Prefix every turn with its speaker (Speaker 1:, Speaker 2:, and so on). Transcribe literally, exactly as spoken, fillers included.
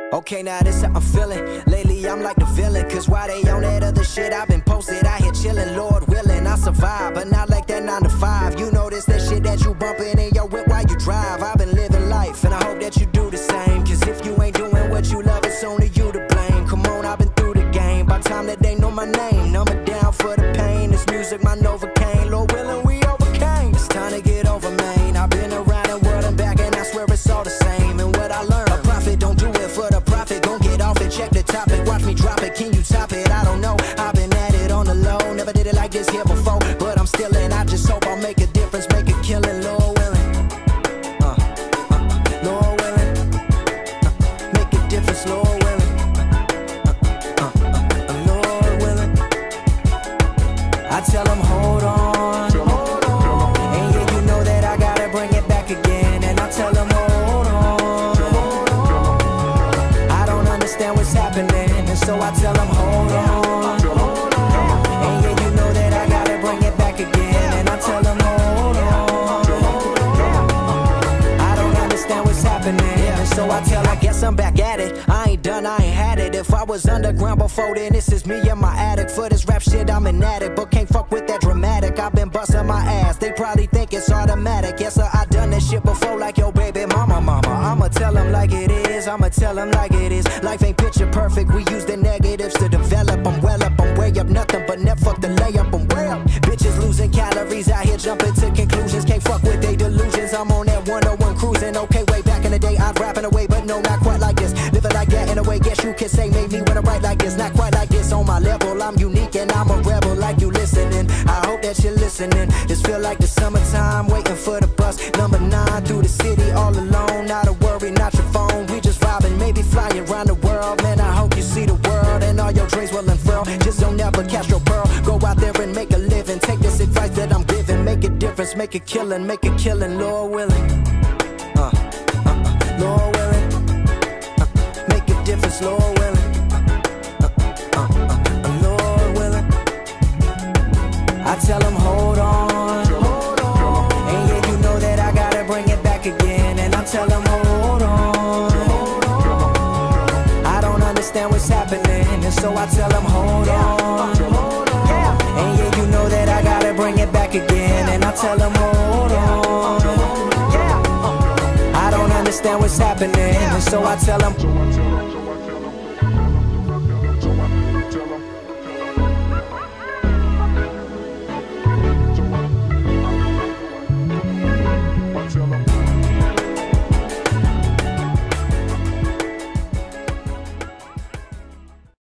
Speaker 1: Okay, now this how I'm feeling. Lately I'm like the villain, cause why they on that other shit? I've been posted out here chillin', Lord willing, I survive. But not like that nine to five. You notice that shit that you bumpin' in your whip while you drive. I've been living life, and I hope that you do the same. Cause if you ain't doing what you love, it's only you to blame. Come on, I've been through the game. By time that they know my name, number down for the pain. This music, my Novocaine. Lord willing, we overcame. It's time to get over, man. I've been around the world and back, and I swear it's all the same. And what I learned, a prophet don't do it for the profit. Gon' get off and check the topic. Watch me drop it, can you top it? I don't know, I've been at it on the low. Never did it like this here before, but I'm still in. I just hope I'll make a difference, make a killing, Lord willing. uh, uh, Lord willing. uh, Make a difference, Lord willing. uh, uh, uh, uh, Lord willing. I tell them hold on, hold on. And yeah, you know that I gotta bring it back again. And I tell them hold on, hold on. I don't understand what's happening, and so I tell them hold on, hold on. And yeah, you know that I gotta bring it back again. And I tell them hold on, hold on. I don't understand what's happening, and so I tell them, I guess I'm back at it. I ain't done, I ain't had it. If I was underground before then, this is me in my attic. For this rap shit, I'm an addict, but can't fuck with that dramatic. I've been busting my ass, they probably think it's automatic. Yes sir, I done this shit before like yo baby mama, mama. I'ma tell them like it is, I'ma tell them like it is. Life ain't picture perfect, we use the negatives to develop. I'm well up, I'm way up, nothing but net fuck the layup, I'm way up. Bitches losing calories out here jumping to conclusions. Can't fuck with they delusions, I'm on that one oh one cruising. Okay, way back in the day I'd rapping away, but no, not quite like this. Living like that in a way, guess you can say made me wanna write like this. Not quite like this on my level, I'm unique and I'm a rebel like you listening. I hope that you're listening. This feel like the summertime, waiting for the bus. Number nine through the city all alone. Not a worry, not your phone, we just vibing, maybe flying around the world. Man, I hope you see the world and all your dreams will unfurl. Just don't ever catch your pearl. Go out there and make a living. Take this advice that I'm giving. Make a difference, make a killing, make a killing, Lord willing. Uh, uh, uh, Lord willing. Uh, make a difference, Lord willing. Uh, uh, uh, uh, Lord willing. I tell them hold on, hold on. And yeah, you know that I gotta bring it back again. And I tell them hold on, hold on. I don't understand what's happening, and so I tell them hold on, hold on. And yeah, you know that I gotta bring it back again. And I tell them hold on, hold on. I don't understand what's happening, and so I tell them